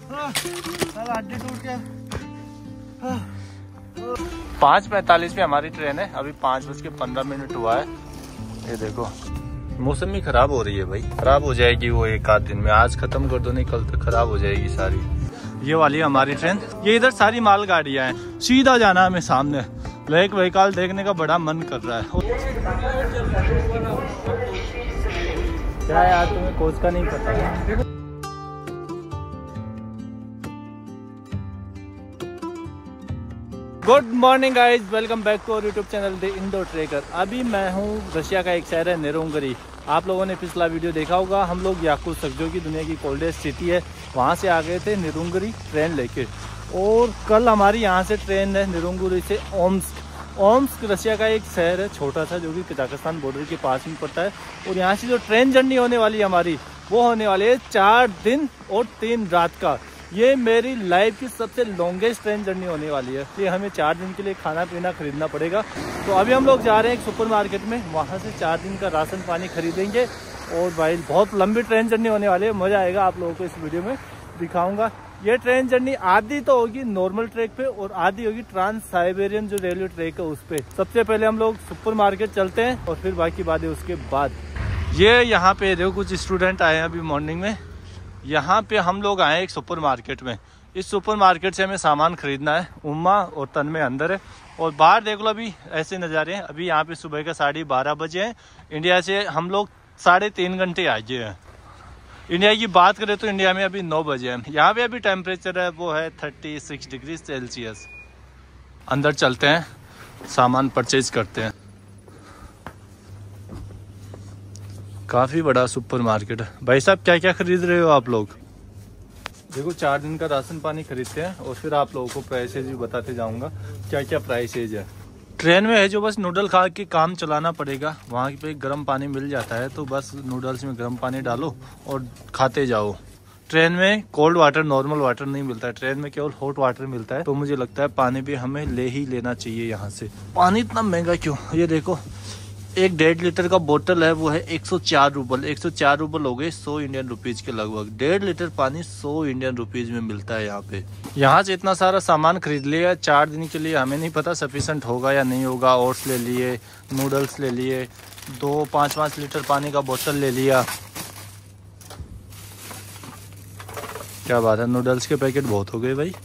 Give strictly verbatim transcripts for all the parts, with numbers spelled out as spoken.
हड्डी टूट गया। पाँच पैंतालीस पे हमारी ट्रेन है, अभी पाँच बज के पंद्रह मिनट हुआ है। ये देखो मौसमी खराब हो रही है भाई, खराब हो जाएगी वो एक आध दिन में। आज खत्म कर दो, नहीं कल तक खराब हो जाएगी सारी। ये वाली है हमारी ट्रेन। ये इधर सारी माल गाड़ियां हैं, सीधा जाना है हमें सामने। ब्लैक व्हीकल देखने का बड़ा मन कर रहा है। क्या यार तुम्हें कोच का नहीं पता। Good morning guys, welcome back to our YouTube channel the Indo Trekker. अभी मैं हूँ रशिया का एक शहर है नेरुंगरी। आप लोगों ने पिछला वीडियो देखा होगा, हम लोग याकुत्स्क जो कि दुनिया की कोल्डेस्ट सिटी है वहाँ से आ गए थे नेरुंगरी ट्रेन लेके। और कल हमारी यहाँ से ट्रेन है नेरुंगरी से ओम्स्क। ओम्स्क रशिया का एक शहर है छोटा सा, जो कि कजाकिस्तान बॉर्डर के पास में पड़ता है। और यहाँ से जो ट्रेन जर्नी होने वाली है हमारी, वो होने वाली है चार दिन और तीन रात का। ये मेरी लाइफ की सबसे लॉन्गेस्ट ट्रेन जर्नी होने वाली है। ये हमें चार दिन के लिए खाना पीना खरीदना पड़ेगा। तो अभी हम लोग जा रहे हैं एक सुपरमार्केट में, वहाँ से चार दिन का राशन पानी खरीदेंगे। और भाई बहुत लंबी ट्रेन जर्नी होने वाली है, मज़ा आएगा। आप लोगों को इस वीडियो में दिखाऊंगा। ये ट्रेन जर्नी आधी तो होगी नॉर्मल ट्रैक पे और आधी होगी ट्रांस साइबेरियन जो रेलवे ट्रैक है उस पर। सबसे पहले हम लोग सुपरमार्केट चलते हैं और फिर बाकी बातें उसके बाद। ये यहाँ पे देखो कुछ स्टूडेंट आए हैं अभी मॉर्निंग में। यहाँ पे हम लोग आए एक सुपरमार्केट में। इस सुपरमार्केट से हमें सामान खरीदना है। उम्मा और तन में अंदर है और बाहर देख लो अभी ऐसे नज़ारे हैं। अभी यहाँ पे सुबह का साढ़े बारह बजे हैं। इंडिया से हम लोग साढ़े तीन घंटे आए हैं। इंडिया की बात करें तो इंडिया में अभी नौ बजे हैं। यहाँ पे अभी टेम्परेचर है वो है थर्टी सिक्स डिग्री सेल्सियस। अंदर चलते हैं, सामान परचेज करते हैं। काफ़ी बड़ा सुपर मार्केट है। भाई साहब क्या क्या खरीद रहे हो आप लोग? देखो चार दिन का राशन पानी खरीदते हैं और फिर आप लोगों को प्राइसेज भी बताते जाऊंगा क्या क्या प्राइसेज है। ट्रेन में है जो बस नूडल खा के काम चलाना पड़ेगा। वहाँ पे गर्म पानी मिल जाता है तो बस नूडल्स में गर्म पानी डालो और खाते जाओ। ट्रेन में कोल्ड वाटर नॉर्मल वाटर नहीं मिलता है, ट्रेन में केवल हॉट वाटर मिलता है। तो मुझे लगता है पानी भी हमें ले ही लेना चाहिए यहाँ से। पानी इतना महंगा क्यों? ये देखो एक डेढ़ लीटर का बोतल है वो है एक सौ चार रूबल। एक सौ चार रूबल हो गए सौ इंडियन रुपीज के लगभग। डेढ़ लीटर पानी सौ इंडियन रुपीज में मिलता है यहाँ पे। यहाँ से इतना सारा सामान खरीद लिया चार दिन के लिए। हमें नहीं पता सफिशेंट होगा या नहीं होगा। ओट्स ले लिए, नूडल्स ले लिए, दो पाँच पाँच लीटर पानी का बोतल ले लिया। क्या बात है, नूडल्स के पैकेट बहुत हो गए भाई।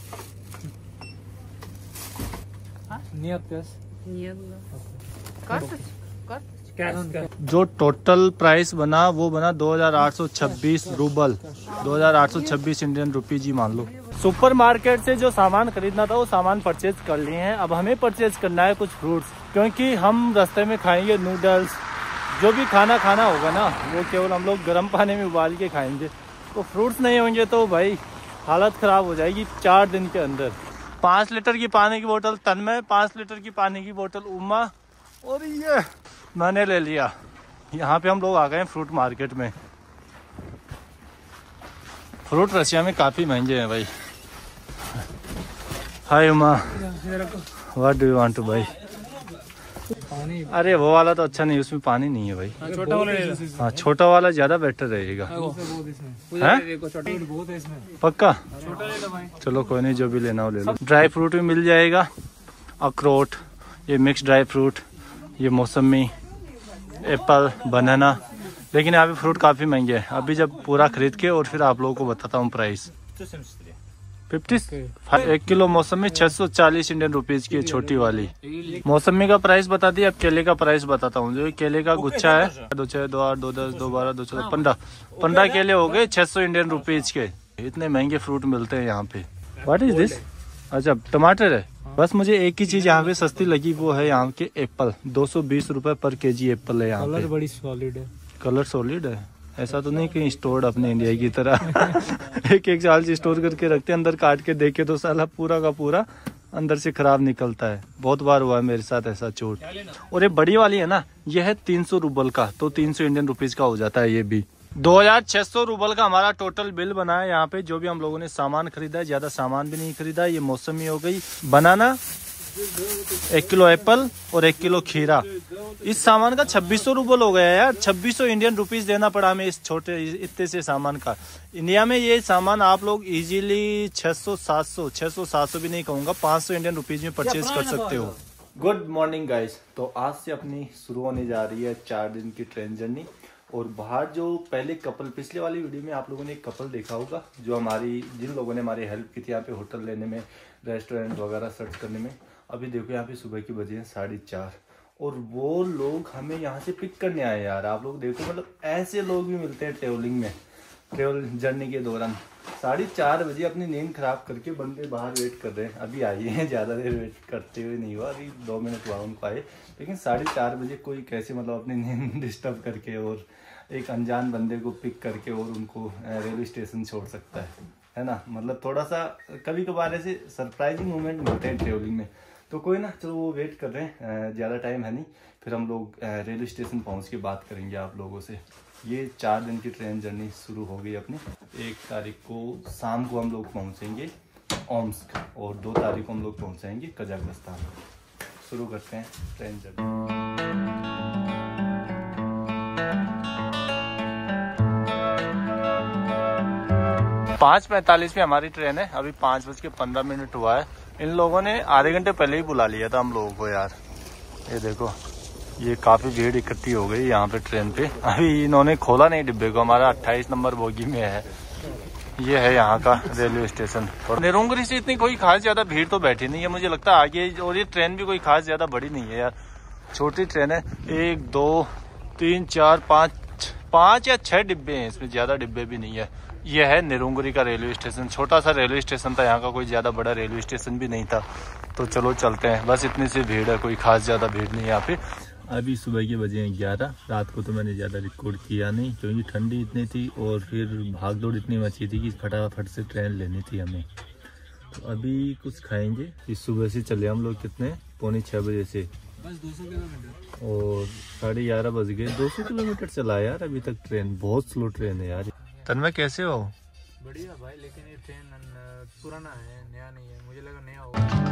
जो टोटल प्राइस बना वो बना दो हजार आठ सौ छब्बीस रूबल, दो हजार आठ सौ छब्बीस इंडियन रुपीज ही मान लो। सुपरमार्केट से जो सामान खरीदना था वो सामान परचेज कर लिए हैं। अब हमें परचेज करना है कुछ फ्रूट्स, क्योंकि हम रास्ते में खाएंगे नूडल्स। जो भी खाना खाना होगा ना वो केवल हम लोग गर्म पानी में उबाल के खाएंगे। तो फ्रूट्स नहीं होंगे तो भाई हालत ख़राब हो जाएगी चार दिन के अंदर। पाँच लीटर की पानी की बोतल तन में, पाँच लीटर की पानी की बोतल उम्मा, और ये मैंने ले लिया। यहाँ पे हम लोग आ गए फ्रूट मार्केट में। फ्रूट रशिया में काफ़ी महंगे हैं भाई। Hi Uma, what do you want to buy? अरे वो वाला तो अच्छा नहीं, उसमें पानी नहीं है भाई। छोटा वाला, हाँ छोटा वाला ज़्यादा बेटर रहेगा। पक्का? चलो कोई नहीं, जो भी लेना हो ले लो। ड्राई फ्रूट भी मिल जाएगा, अखरोट, ये मिक्स ड्राई फ्रूट, ये मौसमी, एप्पल, बनाना। लेकिन यहाँ पे फ्रूट काफ़ी महंगे हैं। अभी जब पूरा खरीद के और फिर आप लोगों को बताता हूँ प्राइस। फिफ्टी एक किलो मौसमी छह सौ चालीस इंडियन रुपीज की छोटी वाली। मौसमी का प्राइस बता दिया, अब केले का प्राइस बताता हूँ। जो केले का गुच्छा है, दो छः दो आठ दो दस दो बारह दो चौदह पंद्रह पंद्रह केले हो गए छह सौ इंडियन रुपीज के। इतने महंगे फ्रूट मिलते हैं यहाँ पे। What is this? अच्छा टमाटर है। बस मुझे एक ही चीज यहाँ पे सस्ती लगी, वो है यहाँ के एप्पल। दो सौ बीस रूपए पर केजी एप्पल है यहाँ पे। कलर बड़ी सॉलिड है। कलर सॉलिड है, ऐसा तो नहीं कहीं स्टोर अपने इंडिया की तरह एक एक साल से स्टोर करके रखते हैं। अंदर काट के देखे तो साला पूरा का पूरा अंदर से खराब निकलता है। बहुत बार हुआ है मेरे साथ ऐसा चोट। और ये बड़ी वाली है ना, ये है तीन सौ रूबल का, तो तीन सौ इंडियन रुपीज का हो जाता है ये भी। दो हजार छह सौ रूबल का हमारा टोटल बिल बना है यहाँ पे। जो भी हम लोगों ने सामान खरीदा है, ज्यादा सामान भी नहीं खरीदा। ये मौसमी हो गई, बनाना, एक किलो एप्पल और एक किलो खीरा। इस सामान का छब्बीस सौ रूपये हो गया यार। छब्बीस सौ इंडियन रुपीस देना पड़ा हमें इस छोटे इतने से सामान का। इंडिया में ये सामान आप लोग इजीली छह सौ सात सौ छह सौ सात सौ भी नहीं कहूँगा, पाँच सौ इंडियन रुपीस में परचेज कर सकते हो। Good morning guys. तो आज से अपनी शुरू होने जा रही है चार दिन की ट्रेन जर्नी। और बाहर जो पहले कपल, पिछले वाली वीडियो में आप लोगों ने एक कपल देखा होगा जो हमारी जिन लोगों ने हमारी हेल्प की थी यहाँ पे होटल लेने में, रेस्टोरेंट वगैरह सर्च करने में। अभी देखो यहाँ पे सुबह की बजे हैं साढ़े चार और वो लोग हमें यहाँ से पिक करने आए यार। आप लोग देखो, मतलब ऐसे लोग भी मिलते हैं ट्रेवलिंग में, ट्रेवल जर्नी के दौरान। साढ़े चार बजे अपनी नींद खराब करके बंदे बाहर वेट कर रहे हैं। अभी आइए हैं, ज़्यादा देर वेट करते हुए नहीं हुआ, अभी दो मिनट हुआ उनको आए। लेकिन साढ़े चार बजे कोई कैसे मतलब अपनी नींद डिस्टर्ब करके और एक अनजान बंदे को पिक करके और उनको रेलवे स्टेशन छोड़ सकता है, है ना। मतलब थोड़ा सा कभी कभार ऐसे सरप्राइजिंग मोमेंट मिलते हैं ट्रेवलिंग में। तो कोई ना, चलो वो वेट कर रहे हैं, ज़्यादा टाइम है नहीं। फिर हम लोग रेलवे स्टेशन पहुंच के बात करेंगे आप लोगों से। ये चार दिन की ट्रेन जर्नी शुरू हो गई अपनी। एक तारीख को शाम को हम लोग पहुंचेंगे ओम्स्क और दो तारीख को हम लोग पहुंचेंगे कजाकिस्तान। शुरू करते हैं ट्रेन जर्नी। पाँच पैंतालीस में हमारी ट्रेन है। अभी पाँच बज के पंद्रह मिनट हुआ है। इन लोगों ने आधे घंटे पहले ही बुला लिया था हम लोगों को यार। ये देखो, ये काफ़ी भीड़ इकट्ठी हो गई यहाँ पे ट्रेन पे। अभी इन्होंने खोला नहीं डिब्बे को। हमारा अट्ठाईस नंबर बोगी में है। ये है यहाँ का रेलवे स्टेशन। और नेरोंगरी से इतनी कोई खास ज़्यादा भीड़ तो बैठी नहीं है मुझे लगता है आगे। और ये ट्रेन भी कोई खास ज़्यादा बड़ी नहीं है यार, छोटी ट्रेन है। एक दो तीन चार पाँच पाँच या छः डिब्बे हैं इसमें, ज़्यादा डिब्बे भी नहीं है। यह है नेरोंगरी का रेलवे स्टेशन। छोटा सा रेलवे स्टेशन था यहाँ का, कोई ज़्यादा बड़ा रेलवे स्टेशन भी नहीं था। तो चलो चलते हैं। बस इतनी सी भीड़ है, कोई खास ज़्यादा भीड़ नहीं है यहाँ पे। अभी सुबह के बजे हैं ग्यारह। रात को तो मैंने ज़्यादा रिकॉर्ड किया नहीं क्योंकि ठंडी इतनी थी और फिर भागदौड़ इतनी मची थी कि फटाफट से ट्रेन लेनी थी हमें। तो अभी कुछ खाएंगे। इस सुबह से चले हम लोग कितने, पौने छः बजे से, बस दो सौ किलोमीटर और साढ़े ग्यारह बज गए। दो सौ किलोमीटर चला यार अभी तक ट्रेन। बहुत स्लो ट्रेन है यार। तन्मय कैसे हो? बढ़िया भाई, लेकिन ये ट्रेन पुराना है, नया नहीं है। मुझे लगा नया होगा।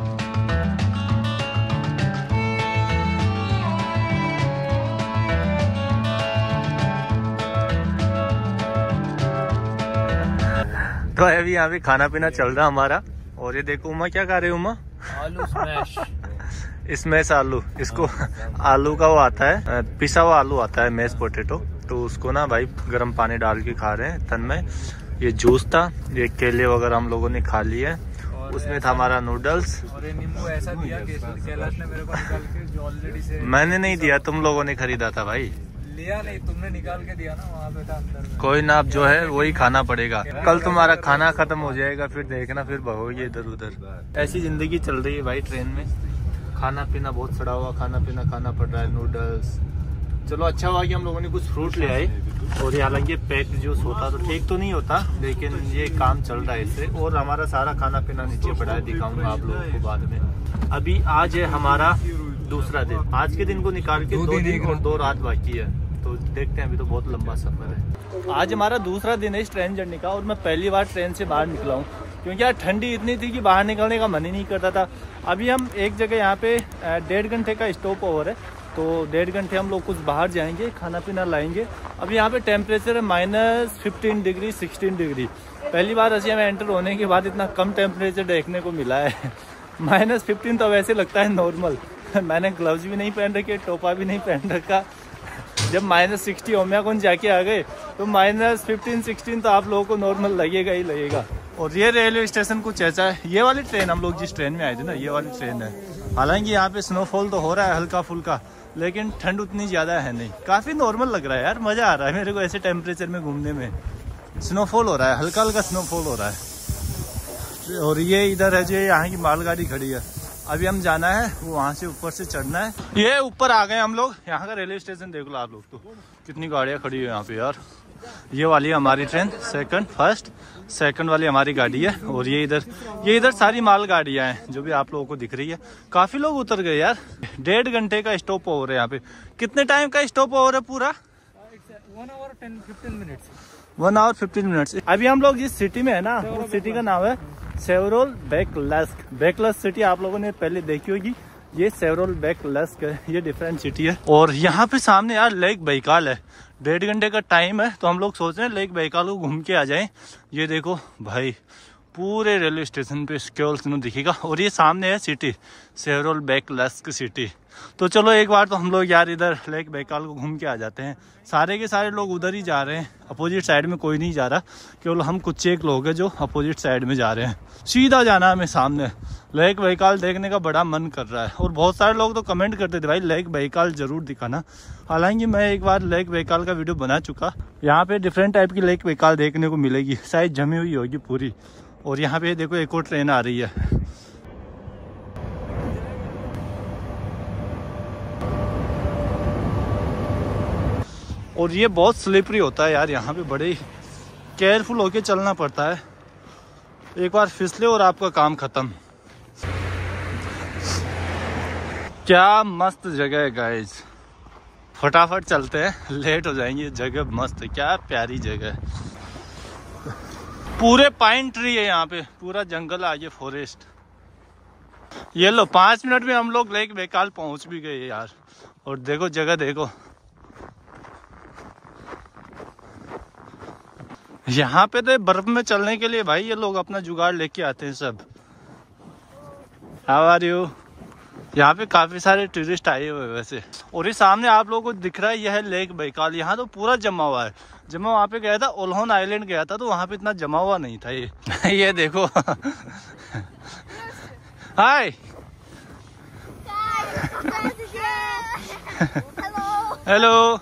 तो अभी यहाँ पे खाना पीना चल रहा हमारा। और ये देखो उमा क्या खा रहे हो? उमा आलू स्मैश। स्मैश आलू, इसको आलू का वो आता है, पिसा हुआ आलू आता है, मैश पोटैटो। तो उसको ना भाई गर्म पानी डाल के खा रहे हैं तन्मय। ये जूस था, ये केले वगैरह हम लोगों ने खा लिए। उसमें था हमारा नूडल्स। और ये नींबू ऐसा दिया कि कैलाश ने मेरे को निकाल के, जो ऑलरेडी से मैंने नहीं दिया, तुम लोगों ने खरीदा था भाई। लिया नहीं, तुमने निकाल के दिया ना, वहाँ पे था अंदर में। कोई ना, अब जो है वही खाना पड़ेगा। कल तुम्हारा खाना खत्म हो जाएगा, फिर देखना, फिर बहोगे इधर उधर। ऐसी जिंदगी चल रही है भाई ट्रेन में। खाना पीना बहुत सड़ा हुआ खाना पीना खाना पड़ रहा है, नूडल्स। चलो अच्छा हुआ कि हम लोगों ने कुछ फ्रूट ले आए। और ये हालांकि पैक जूस होता तो ठीक तो नहीं होता, लेकिन ये काम चल रहा है इससे। और हमारा सारा खाना पीना नीचे पड़ा है, दिखाऊंगा आप लोगों को बाद में। अभी आज है हमारा दूसरा दिन। आज के दिन को निकाल के दो दिन और दो रात बाकी है। तो देखते हैं, अभी तो बहुत लंबा सफर है। आज हमारा दूसरा दिन है इस ट्रेन जर्नी का। और मैं पहली बार ट्रेन से बाहर निकला हूँ क्योंकि यार ठंडी इतनी थी कि बाहर निकलने का मन ही नहीं करता था। अभी हम एक जगह यहाँ पे डेढ़ घंटे का स्टॉप ओवर है, तो डेढ़ घंटे हम लोग कुछ बाहर जाएंगे, खाना पीना लाएंगे। अभी यहाँ पे टेम्परेचर है minus fifteen degree sixteen degree. पहली बार रशिया में एंटर होने के बाद इतना कम टेम्परेचर देखने को मिला है। माइनस फिफ्टीन तो वैसे लगता है नॉर्मल। मैंने ग्लव्स भी नहीं पहन रखे, टोपा भी नहीं पहन रखा। जब माइनस सिक्सटी ओमियाकोन जाके आ गए तो माइनस फिफ्टीन सिक्सटीन तो आप लोगों को नॉर्मल लगेगा ही लगेगा। और ये रेलवे स्टेशन कुछ ऐसा है। ये वाली ट्रेन, हम लोग जिस ट्रेन में आए थे ना, ये वाली ट्रेन है। हालांकि यहाँ पे स्नोफॉल तो हो रहा है हल्का फुल्का, लेकिन ठंड उतनी ज़्यादा है नहीं। काफ़ी नॉर्मल लग रहा है यार, मज़ा आ रहा है मेरे को ऐसे टेम्परेचर में घूमने में। स्नोफॉल हो रहा है, हल्का हल्का स्नोफॉल हो रहा है। और ये इधर है जो यहाँ की मालगाड़ी खड़ी है। अभी हम जाना है, वो वहाँ से ऊपर से चढ़ना है। ये ऊपर आ गए हम लोग। यहाँ का रेलवे स्टेशन देख लो आप लोग, तो कितनी गाड़ियाँ खड़ी है यहाँ पे यार। ये वाली हमारी ट्रेन, सेकंड फर्स्ट सेकंड वाली हमारी गाड़ी है। और ये इधर ये इधर सारी माल गाड़ियाँ हैं जो भी आप लोगों को दिख रही है। काफ़ी लोग उतर गए यार। डेढ़ घंटे का स्टॉप ओवर है यहाँ पे। कितने टाइम का स्टॉप ओवर है पूरा? One hour ten fifteen minutes one hour fifteen minutes. अभी हम लोग जिस सिटी में है ना, उस सिटी का नाम है सेवरोल बेकलस्क। बेकलस्क सिटी आप लोगों ने पहले देखी होगी, ये सेवरोल बेकलस्क है, ये डिफरेंट सिटी है। और यहाँ पे सामने यार लेक बैकाल है। डेढ़ घंटे का टाइम है तो हम लोग सोच रहे हैं लेक बैकाल को घूम के आ जाएं। ये देखो भाई पूरे रेलवे स्टेशन पे केवल सिनो दिखेगा। और ये सामने है सिटी, सेवरोल बेकलस्क सिटी। तो चलो एक बार तो हम लोग यार इधर लेक बैकाल को घूम के आ जाते हैं। सारे के सारे लोग उधर ही जा रहे हैं, अपोजिट साइड में कोई नहीं जा रहा, केवल हम कुछ एक लोग हैं जो अपोजिट साइड में जा रहे हैं। सीधा जाना है हमें सामने। लेक बैकाल देखने का बड़ा मन कर रहा है। और बहुत सारे लोग तो कमेंट करते थे भाई लेक बैकाल जरूर दिखाना। हालांकि मैं एक बार लेक बैकाल का वीडियो बना चुका। यहाँ पे डिफरेंट टाइप की लेक बैकाल देखने को मिलेगी, शायद जमी हुई होगी पूरी। और यहाँ पे देखो एक और ट्रेन आ रही है। और ये बहुत स्लिपरी होता है यार, यहाँ पे बड़े केयरफुल होके चलना पड़ता है, एक बार फिसले और आपका काम खत्म। क्या मस्त जगह है गाइस, फटाफट चलते हैं, लेट हो जाएंगे। जगह मस्त है, क्या प्यारी जगह है। पूरे पाइन ट्री है यहाँ पे, पूरा जंगल है, ये फॉरेस्ट। ये लो पाँच मिनट में हम लोग लेक बैकाल पहुंच भी गए यार। और देखो जगह देखो, यहाँ पे तो बर्फ में चलने के लिए भाई ये लोग अपना जुगाड़ लेके आते हैं सब। How are you. यहाँ पे काफी सारे टूरिस्ट आए हुए वैसे। और ये सामने आप लोगों को दिख रहा है, यह है लेक बैकाल। यहाँ तो पूरा जमा हुआ है। जब मैं वहाँ पे गया था, ओल्होन आइलैंड गया था, तो वहाँ पे इतना जमा हुआ नहीं था ये। ये देखो। Hi hello.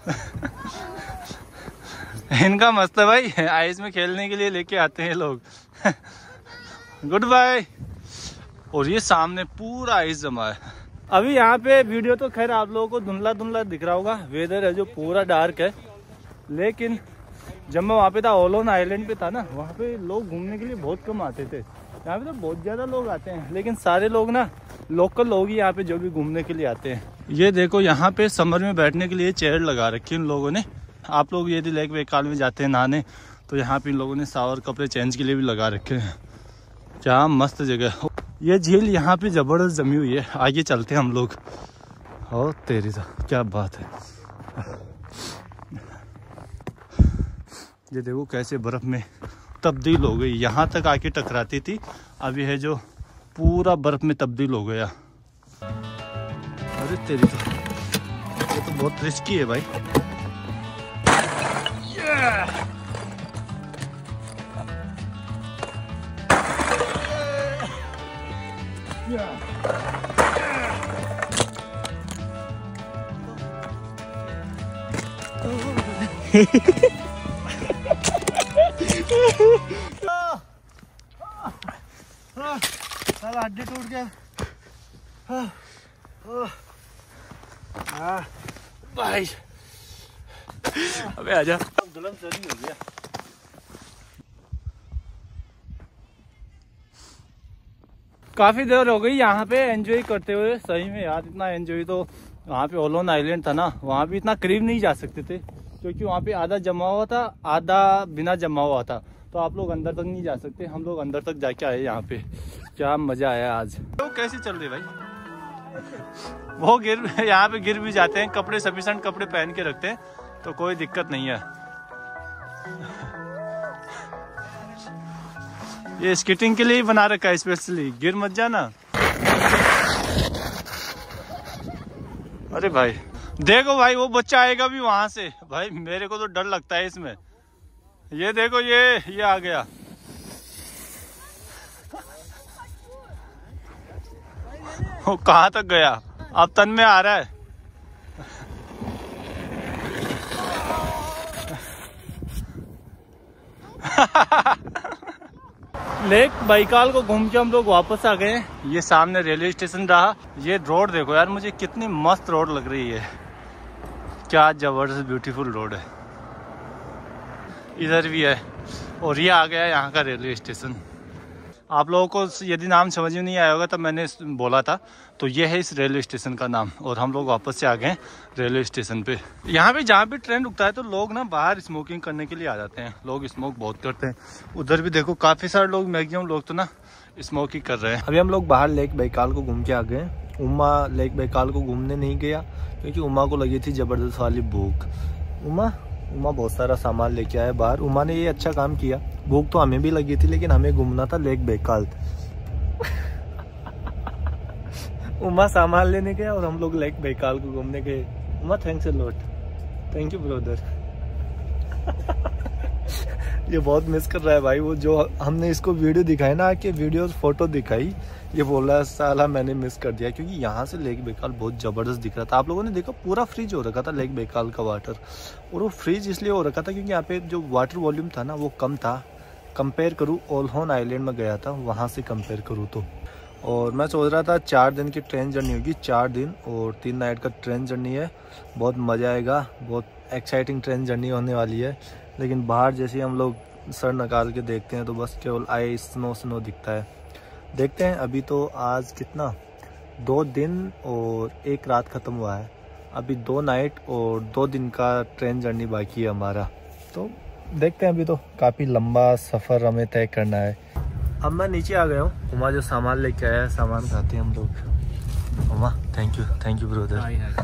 इनका मस्त है भाई, आइस में खेलने के लिए लेके आते हैं लोग। Good bye. और ये सामने पूरा आइस जमा है। अभी यहाँ पे वीडियो तो खैर आप लोगों को धुंधला धुंधला दिख रहा होगा, वेदर है जो पूरा डार्क है। लेकिन जब मैं वहाँ पे था, ओल्होन आइलैंड पे था ना, वहाँ पे लोग घूमने के लिए बहुत कम आते थे। यहाँ पे तो बहुत ज़्यादा लोग आते हैं, लेकिन सारे लोग ना लोकल लोग ही यहाँ पे जो भी घूमने के लिए आते हैं। ये देखो यहाँ पे समर में बैठने के लिए चेयर लगा रखी है इन लोगों ने। आप लोग यदि लेक बैकाल में जाते हैं नहाने, तो यहाँ पे इन लोगों ने शावर कपड़े चेंज के लिए भी लगा रखे हैं। क्या मस्त जगह है। ये झील यहाँ पे जबरदस्त जमी हुई है। आगे चलते हैं हम लोग। ओ तेरी सा क्या बात है। ये देखो कैसे बर्फ में तब्दील हो गई, यहाँ तक आके टकराती थी, अब ये है जो पूरा बर्फ में तब्दील हो गया। अरे तेरी तो ये तो बहुत रिस्की है भाई। साला हड्डी टूट गया भाई। अबे आजा, दुल्हन सही हो गया। काफी देर हो गई यहाँ पे एंजॉय करते हुए। सही में यार इतना एंजॉय तो वहाँ पे ओल्होन आइलैंड था ना, वहाँ भी इतना करीब नहीं जा सकते थे, क्योंकि वहाँ पे आधा जमा हुआ था, आधा बिना जमा हुआ था, तो आप लोग अंदर तक नहीं जा सकते। हम लोग अंदर तक जाके आए यहाँ पे। क्या मजा आया आज। तो कैसी चल रही भाई। वो गिर यहाँ पे गिर भी जाते हैं, कपड़े सफिशिएंट कपड़े पहन के रखते हैं तो कोई दिक्कत नहीं है। ये स्केटिंग के लिए ही बना रखा है स्पेशली, गिर मत जाना। अरे भाई देखो भाई, वो बच्चा आएगा भी वहां से भाई, मेरे को तो डर लगता है इसमें। ये देखो ये ये आ गया। वो कहाँ तक गया, अब तन में आ रहा है। लेक बैकाल को घूम के हम लोग वापस आ गए। ये सामने रेलवे स्टेशन रहा। ये रोड देखो यार, मुझे कितनी मस्त रोड लग रही है। क्या जबरदस्त ब्यूटीफुल रोड है। इधर भी है। और ये आ गया यहाँ का रेलवे स्टेशन। आप लोगों को यदि नाम समझ में नहीं आया होगा तब मैंने बोला था, तो ये है इस रेलवे स्टेशन का नाम। और हम लोग वापस से आ गए रेलवे स्टेशन पे। यहाँ पे जहाँ भी ट्रेन रुकता है तो लोग ना बाहर स्मोकिंग करने के लिए आ जाते हैं। लोग स्मोक बहुत करते हैं। उधर भी देखो काफ़ी सारे लोग, मैक्सिमम लोग तो ना स्मोकी कर रहे हैं। अभी हम लोग बाहर लेक बैकाल को घूम के आ गए। उमा लेक बैकाल को घूमने नहीं गया क्योंकि उमा को लगी थी ज़बरदस्त वाली भूख। उमा उमा बहुत सारा सामान लेके आया बाहर। उमा ने ये अच्छा काम किया, भूख तो हमें भी लगी थी लेकिन हमें घूमना था लेक बैकाल। उमा सामान लेने गया और हम लोग लेक बैकाल को घूमने गए। Uma thanks a lot, thank you brother. ये बहुत मिस कर रहा है भाई। वो जो हमने इसको वीडियो दिखाई ना, कि वीडियो फोटो दिखाई, ये बोल रहा है साला मैंने मिस कर दिया, क्योंकि यहाँ से लेक बैकाल बहुत ज़बरदस्त दिख रहा था। आप लोगों ने देखा पूरा फ्रीज हो रखा था लेक बैकाल का वाटर। और वो फ्रीज इसलिए हो रखा था क्योंकि यहाँ पे जो वाटर वॉल्यूम था ना वो कम था। कंपेयर करूँ ओल्होन आइलैंड में गया था वहाँ से कंपेयर करूँ तो। और मैं सोच रहा था चार दिन की ट्रेन जर्नी होगी, चार दिन और तीन नाइट का ट्रेन जर्नी है। बहुत मज़ा आएगा, बहुत एक्साइटिंग ट्रेन जर्नी होने वाली है। लेकिन बाहर जैसे हम लोग सर निकाल के देखते हैं तो बस केवल आए स्नो स्नो दिखता है। देखते हैं। अभी तो आज कितना, दो दिन और एक रात ख़त्म हुआ है। अभी दो नाइट और दो दिन का ट्रेन जर्नी बाकी है हमारा। तो देखते हैं, अभी तो काफ़ी लंबा सफ़र हमें तय करना है। अब मैं नीचे आ गया हूँ। उमा जो सामान लेके आया है, सामान खाते हैं हम लोग। Uma thank you, thank you brother.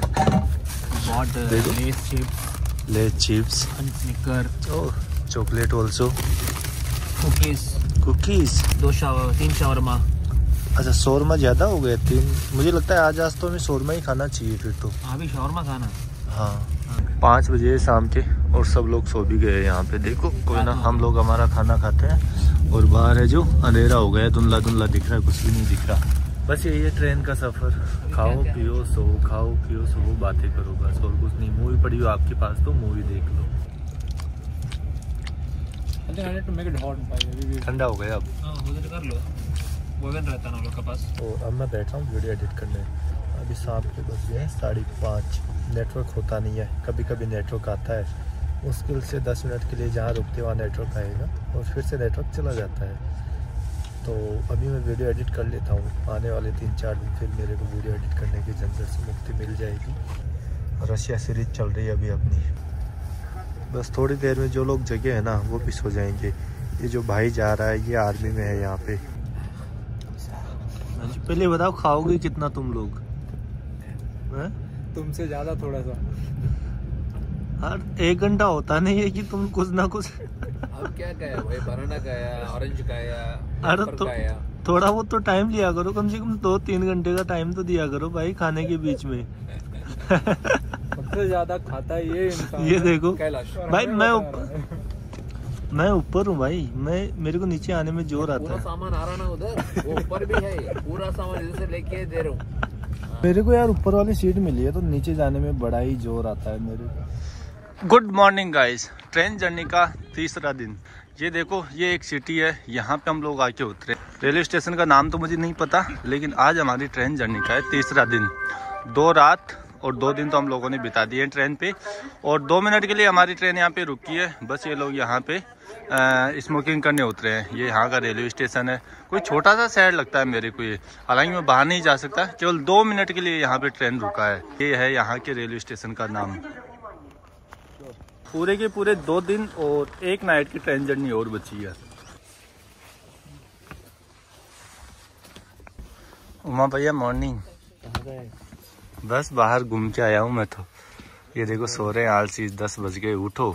Lays chips, Lays chips, Snicker, chocolate also, cookies cookies, दो शावर तीन शावरमा। अच्छा शोरमा ज़्यादा हो गए तीन। मुझे लगता है आज आज तो हमें शोरमा ही खाना चाहिए फिर तो। अभी शावरमा खाना। हाँ पाँच बजे शाम के और सब लोग सो भी गए यहाँ पे। देखो कोई ना, हम लोग हमारा खाना खाते हैं और बाहर है जो अंधेरा हो गया, धुंधला धुंधला दिख रहा है, कुछ भी नहीं दिख रहा। बस यही है ट्रेन का सफ़र। खाओ पियो सो, खाओ पियो सो, बातें करो बस, और कुछ नहीं। मूवी पड़ी हो आपके पास तो मूवी देख लो। ठंडा हो गया अब। कर लो, ओवन रहता ना लोग के पास। और अब मैं बैठा हूँ वीडियो एडिट करने। अभी शाम के बज गए हैं साढ़े पाँच। नेटवर्क होता नहीं है, कभी कभी नेटवर्क आता है मुश्किल से दस मिनट के लिए, जहाँ रुकते वहाँ नेटवर्क आएगा और फिर से नेटवर्क चला जाता है। तो अभी मैं वीडियो एडिट कर लेता हूँ। आने वाले तीन चार दिन फिर मेरे को वीडियो एडिट करने की झंझट से मुक्ति मिल जाएगी। रशिया सीरीज चल रही है अभी अपनी। बस थोड़ी देर में जो लोग जगे हैं ना वो भी सो जाएंगे। ये जो भाई जा रहा है ये आर्मी में है यहाँ पे। पहले बताओ खाओगे कितना तुम लोग? तुमसे ज्यादा थोड़ा सा। हर एक घंटा होता नहीं है कि तुम कुछ ना कुछ। अब क्या खाया भाई? बनाना खाया, ऑरेंज खाया, अरे तो थोड़ा बहुत तो टाइम लिया करो, कम से कम दो तीन घंटे का टाइम तो दिया करो भाई खाने के बीच में। सबसे ज्यादा खाता है ये इंसान। ये देखो भाई, मैं ऊपर मैं ऊपर हूँ भाई। मैं मेरे को नीचे आने में जोर आता है। सामान आ रहा ना उधर, वो ऊपर भी है। पूरा सामान इधर से लेके दे रहा हूँ। मेरे को यार ऊपर वाली सीट मिली है तो नीचे जाने में बड़ा ही जोर आता है मेरे को। Good morning guys, train journey का तीसरा दिन। ये देखो ये एक सिटी है, यहाँ पे हम लोग आके उतरे। रेलवे स्टेशन का नाम तो मुझे नहीं पता, लेकिन आज हमारी ट्रेन जर्नी का है तीसरा दिन। दो रात और दो दिन तो हम लोगों ने बिता दिए ट्रेन पे, और दो मिनट के लिए हमारी ट्रेन यहाँ पे रुकी है। बस ये लोग यहाँ पे स्मोकिंग करने उतरे हैं। ये यहाँ का रेलवे स्टेशन है। कोई छोटा सा शहर लगता है मेरे को ये, हालांकि मैं बाहर नहीं जा सकता। केवल दो मिनट के लिए यहाँ पे ट्रेन रुका है। ये है यहाँ के रेलवे स्टेशन का नाम। पूरे के पूरे दो दिन और एक नाइट की ट्रेन जर्नी और बची है। उमा भैया मॉर्निंग। बस बाहर घूम के आया हूँ मैं तो। ये देखो सो रहे हैं आलसी। दस बज गए, उठो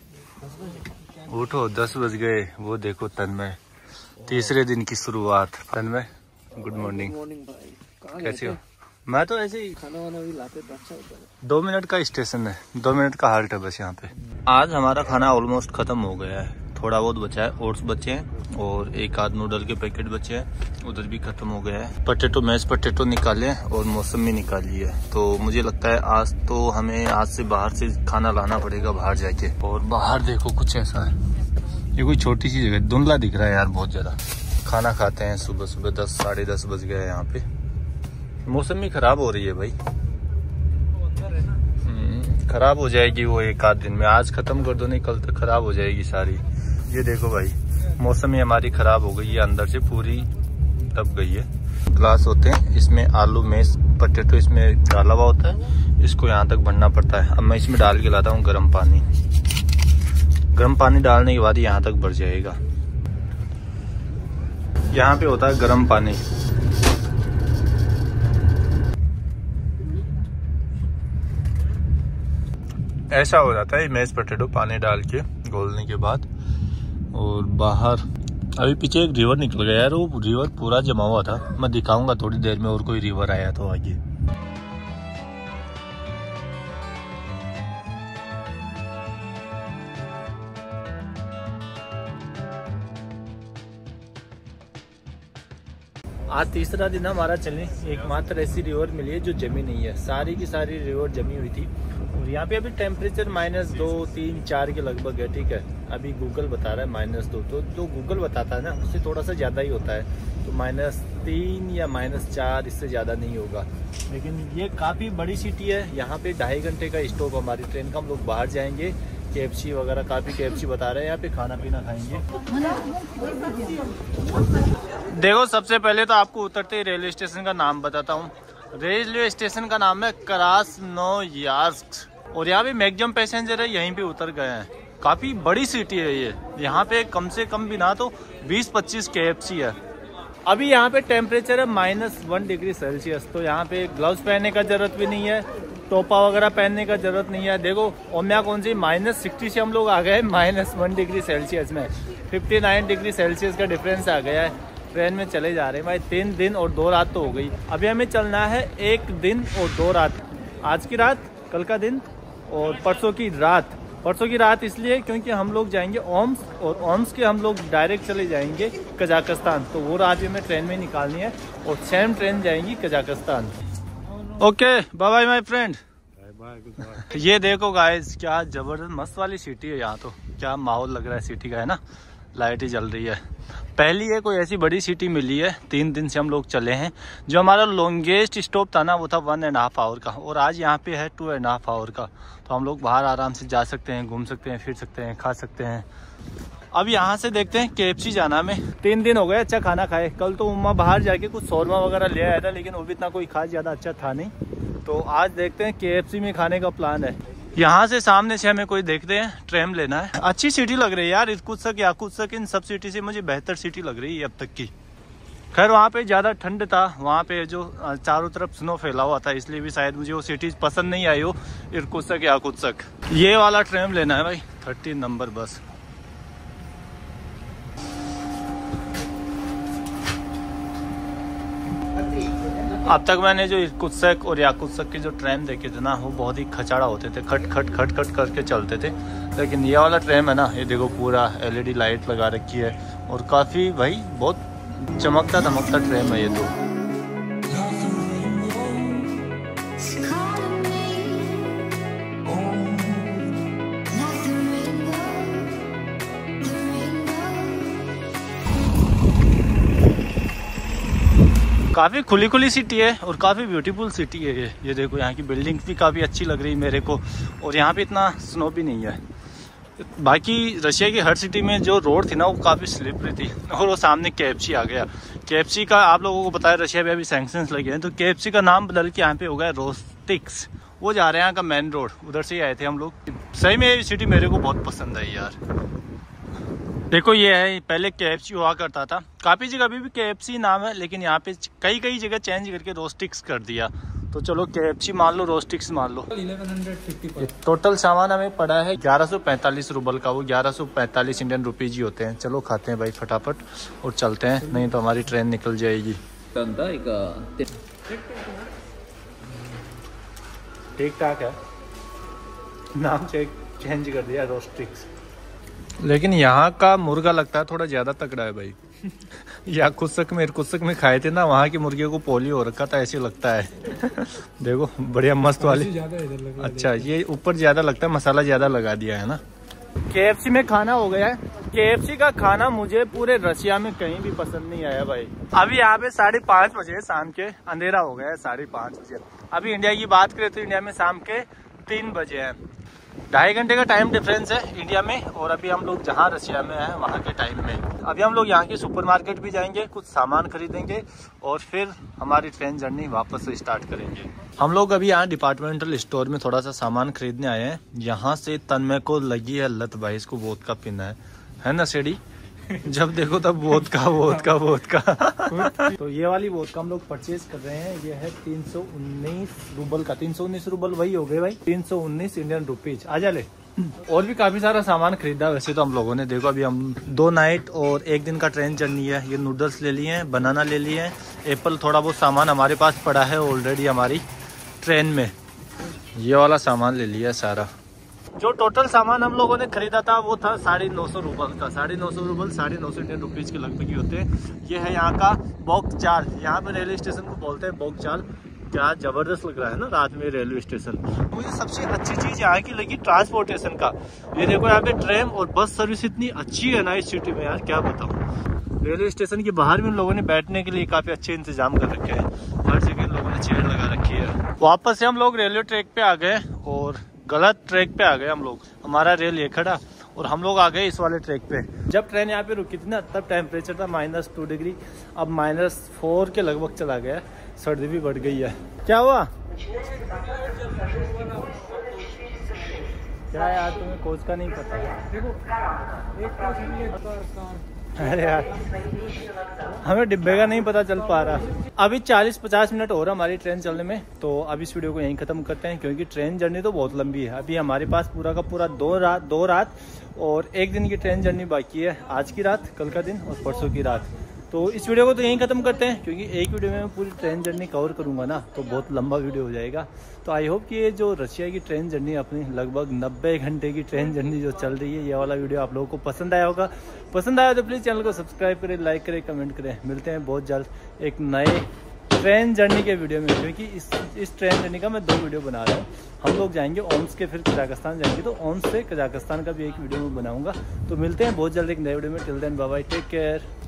उठो, दस बज गए। वो देखो तन्मय, तीसरे दिन की शुरुआत। Tanmay good morning. कैसे हो? मैं तो ऐसे ही खाना वाना भी लाते तो अच्छा होता है। दो मिनट का स्टेशन है, दो मिनट का हाल्ट है बस यहाँ पे। आज हमारा खाना ऑलमोस्ट खत्म हो गया है। थोड़ा बहुत बचा है, ओट्स बचे हैं और एक आध नूडल के पैकेट बचे हैं, उधर भी खत्म हो गया है। पटेटो मैश पटेटो निकाले और मौसमी निकाली है। तो मुझे लगता है आज तो हमें आज से बाहर से खाना लाना पड़ेगा बाहर जाके। और बाहर देखो कुछ ऐसा है, ये कोई छोटी सी जगह, धुंधला दिख रहा है यार बहुत ज्यादा। खाना खाते हैं सुबह सुबह, दस साढ़े दस बज गए यहाँ पे। मौसमी खराब हो रही है भाई, खराब हो जाएगी वो एक आध दिन में। आज खत्म कर दो, नहीं कल तक खराब हो जाएगी सारी। ये देखो भाई मौसमी हमारी खराब हो गई है, अंदर से पूरी दब गई है। ग्लास होते हैं, इसमें आलू मैश पटेटो इसमें डाला हुआ होता है, इसको यहाँ तक भरना पड़ता है। अब मैं इसमें डाल के लाता हूँ गर्म पानी। गर्म पानी डालने के बाद यहाँ तक भर जाएगा। यहाँ पे होता है गर्म पानी। ऐसा हो जाता है मैश पोटैटो पानी डाल के घोलने के बाद। और बाहर अभी पीछे एक रिवर निकल गया यार, वो रिवर पूरा जमा हुआ था, मैं दिखाऊंगा थोड़ी देर में और कोई रिवर आया तो आगे। आज तीसरा दिन हमारा चलने एकमात्र ऐसी रिवर मिली है जो जमी नहीं है, सारी की सारी रिवर जमी हुई थी। और यहाँ पे अभी टेम्परेचर माइनस दो तीन चार के लगभग है, ठीक है। अभी गूगल बता रहा है माइनस दो, तो जो गूगल बताता है ना उससे थोड़ा सा ज़्यादा ही होता है, तो माइनस तीन या माइनस चार, इससे ज़्यादा नहीं होगा। लेकिन ये काफ़ी बड़ी सिटी है, यहाँ पे ढाई घंटे का स्टॉप हमारी ट्रेन का। हम लोग बाहर जाएंगे, केएफसी वगैरह काफ़ी केएफसी बता रहे हैं, यहाँ पे खाना पीना खाएंगे। देखो सबसे पहले तो आपको उतरते ही रेलवे स्टेशन का नाम बताता हूँ। रेलवे स्टेशन का नाम है क्रास्नोयार्स्क और यहाँ पे मैक्सिमम पैसेंजर है यहीं पे उतर गए हैं। काफ़ी बड़ी सिटी है ये, यहाँ पे कम से कम भी ना तो बीस पच्चीस केएफसी है। अभी यहाँ पे टेम्परेचर है माइनस वन डिग्री सेल्सियस, तो यहाँ पे ग्लव्स पहनने का जरूरत भी नहीं है, टोपा वगैरह पहनने का जरूरत नहीं है। देखो ओम्या कौन सी माइनस सिक्सटी से हम लोग आ गए माइनस वन डिग्री सेल्सियस में, फिफ्टी नाइन डिग्री सेल्सियस का डिफरेंस आ गया है। ट्रेन में चले जा रहे हैं भाई, तीन दिन और दो रात तो हो गई। अभी हमें चलना है एक दिन और दो रात, आज की रात, कल का दिन और परसों की रात। परसों की रात इसलिए क्योंकि हम लोग जाएंगे ओम्स, और ओम्स के हम लोग डायरेक्ट चले जाएंगे कजाकिस्तान, तो वो रात हमें ट्रेन में निकालनी है और सेम ट्रेन जाएंगी Kazakhstan. Okay bye bye my friend. ये देखो गाइस क्या जबरदस्त मस्त वाली सिटी है यहाँ, तो क्या माहौल लग रहा है सिटी का, है ना। लाइट ही जल रही है, पहली है कोई ऐसी बड़ी सिटी मिली है। तीन दिन से हम लोग चले हैं, जो हमारा लॉन्गेस्ट स्टॉप था ना वो था वन एंड हाफ आवर का, और आज यहाँ पे है टू एंड हाफ आवर का। तो हम लोग बाहर आराम से जा सकते हैं, घूम सकते हैं, फिर सकते हैं, खा सकते हैं। अब यहाँ से देखते हैं केएफसी जाना में। तीन दिन हो गए अच्छा खाना खाए। कल तो उम्मा बाहर जाके कुछ शोरमा वगैरह ले आया था, लेकिन वो भी इतना कोई खास ज़्यादा अच्छा था नहीं। तो आज देखते हैं केएफसी में खाने का प्लान है। यहाँ से सामने से हमें कोई देखते हैं ट्रेन लेना है। अच्छी सिटी लग रही है यार, इर्कुत्स्क याकुत्स्क इन सब सिटी से मुझे बेहतर सिटी लग रही है अब तक की। खैर वहाँ पे ज़्यादा ठंड था, वहाँ पे जो चारों तरफ स्नो फैला हुआ था, इसलिए भी शायद मुझे वो सिटी पसंद नहीं आई हो, इर्कुत्स्क याकुत्स्क। ये वाला ट्रेन लेना है भाई, थर्टीन नंबर बस। अब तक मैंने जो इर्कुत्स्क और याकुत्स्क के जो ट्रेन देखे थे ना वो बहुत ही खचाड़ा होते थे, खट खट खट खट करके चलते थे। लेकिन ये वाला ट्रेन है ना, ये देखो पूरा एलईडी लाइट लगा रखी है और काफ़ी भाई बहुत चमकता धमकता ट्रेन है ये तो। काफ़ी खुली खुली सिटी है और काफ़ी ब्यूटीफुल सिटी है ये। ये देखो यहाँ की बिल्डिंग्स भी काफ़ी अच्छी लग रही मेरे को, और यहाँ पे इतना स्नो भी नहीं है। बाकी रशिया की हर सिटी में जो रोड थी ना वो काफ़ी स्लिपरी थी, और वो सामने केएफसी आ गया। केएफसी का आप लोगों को बताया रशिया में अभी सैंक्शंस लगे हैं, तो केएफसी का नाम बदल के यहाँ पे हो गया रोस्टिक्स। वो जा रहे हैं यहाँ का मेन रोड, उधर से ही आए थे हम लोग। सही में ये सिटी मेरे को बहुत पसंद आई यार। देखो ये है, पहले केएफसी हुआ करता था, काफ़ी जगह अभी भी केएफसी नाम है, लेकिन यहाँ पे कई कई जगह चेंज करके रोस्टिक्स कर दिया। तो चलो केएफसी मान लो, रोस्टिक्स मान लो। टोटल सामान हमें पड़ा है ग्यारह सौ पैंतालीस रूबल का, वो ग्यारह सौ पैंतालीस इंडियन रुपीज ही होते हैं। चलो खाते हैं भाई फटाफट और चलते हैं, नहीं तो हमारी ट्रेन निकल जाएगी। ठीक ठाक है, नाम चेंज कर दिया रोस्टिक्स। लेकिन यहाँ का मुर्गा लगता है थोड़ा ज्यादा तगड़ा है भाई। याकुत्स्क में इर्कुत्स्क में खाए थे ना, वहाँ के मुर्गे को पोलियो हो रखा था ऐसे लगता है। देखो बढ़िया मस्त वाली। अच्छा ये ऊपर ज्यादा लगता है, मसाला ज्यादा लगा दिया है ना। केएफसी में खाना हो गया है। केएफसी का खाना मुझे पूरे रशिया में कहीं भी पसंद नहीं आया भाई। अभी यहाँ पे साढ़े पाँच बजे शाम के, अंधेरा हो गया है साढ़े पाँच बजे। अभी इंडिया की बात करें तो इंडिया में शाम के तीन बजे है, ढाई घंटे का टाइम डिफरेंस है इंडिया में, और अभी हम लोग जहाँ रशिया में हैं वहाँ के टाइम में। अभी हम लोग यहाँ के सुपरमार्केट भी जाएंगे, कुछ सामान खरीदेंगे और फिर हमारी ट्रेन जर्नी वापस से स्टार्ट करेंगे। हम लोग अभी यहाँ डिपार्टमेंटल स्टोर में थोड़ा सा सामान खरीदने आए हैं। यहाँ से तन्मय को लगी है लत भाई, इसको वोदका पीना है, है ना सेडी। जब देखो तब वोदका वोदका वोदका। तो ये वाली वोदका हम लोग परचेज कर रहे हैं। ये है तीन सौ उन्नीस रूबल का। तीन सौ उन्नीस रूबल वही हो गए भाई, तीन सौ उन्नीस इंडियन रुपीज। आजा ले। और भी काफी सारा सामान खरीदा वैसे तो हम लोगों ने। देखो अभी हम दो नाइट और एक दिन का ट्रेन जर्नी है। ये नूडल्स ले लिए हैं, बनाना ले लिए हैं, एप्पल, थोड़ा बहुत सामान हमारे पास पड़ा है ऑलरेडी हमारी ट्रेन में। ये वाला सामान ले लिया है सारा। जो टोटल सामान हम लोगों ने खरीदा था वो था साढ़े नौ सौ रूबल का। साढ़े नौ सौ रूबल साढ़े नौ सौ इंडियन रुपीज के लगभग ही होते हैं। ये है यहाँ का बोकचाल। यहाँ पे रेलवे स्टेशन को बोलते हैं बोकचाल। क्या जबरदस्त लग रहा है ना रात में रेलवे स्टेशन। मुझे सबसे अच्छी चीज यहाँ की लगी ट्रांसपोर्टेशन का। ये देखो यहाँ पे ट्रेन और बस सर्विस इतनी अच्छी है ना इस सिटी में यार, क्या बताऊँ। रेलवे स्टेशन के बाहर भी उन लोगों ने बैठने के लिए काफी अच्छे इंतजाम कर रखे हैं। हर जगह लोगों ने चेयर लगा रखी है। वापस से हम लोग रेलवे ट्रैक पे आ गए और गलत ट्रैक पे आ गए हम लोग। हमारा रेल ये खड़ा और हम लोग आ गए इस वाले ट्रैक पे। जब ट्रेन यहाँ पे रुकी थी ना तब टेम्परेचर था माइनस टू डिग्री, अब माइनस फोर के लगभग चला गया। सर्दी भी बढ़ गई है। क्या हुआ? क्या यार तुम्हें कोच का नहीं पता? अरे यार हमें डिब्बे का नहीं पता चल पा रहा। अभी चालीस पचास मिनट हो रहा हमारी ट्रेन चलने में। तो अब इस वीडियो को यहीं ख़त्म करते हैं क्योंकि ट्रेन जर्नी तो बहुत लंबी है। अभी हमारे पास पूरा का पूरा दो रात दो रात और एक दिन की ट्रेन जर्नी बाकी है। आज की रात, कल का दिन और परसों की रात। तो इस वीडियो को तो यहीं ख़त्म करते हैं क्योंकि एक वीडियो में मैं पूरी ट्रेन जर्नी कवर करूंगा ना तो बहुत लंबा वीडियो हो जाएगा। तो आई होप कि ये जो रशिया की ट्रेन जर्नी अपनी लगभग नब्बे घंटे की ट्रेन जर्नी जो चल रही है, ये वाला वीडियो आप लोगों को पसंद आया होगा। पसंद आया तो प्लीज़ चैनल को सब्सक्राइब करें, लाइक करें, कमेंट करें। मिलते हैं बहुत जल्द एक नए ट्रेन जर्नी के वीडियो में क्योंकि इस इस ट्रेन जर्नी का मैं दो वीडियो बना रहा हूँ। हम लोग जाएंगे ओम्स के, फिर कजाकिस्तान जाएंगे तो ओम्स से कजाकिस्तान का भी एक वीडियो में बनाऊंगा। तो मिलते हैं बहुत जल्द एक नए वीडियो में। Till then bye bye, take care.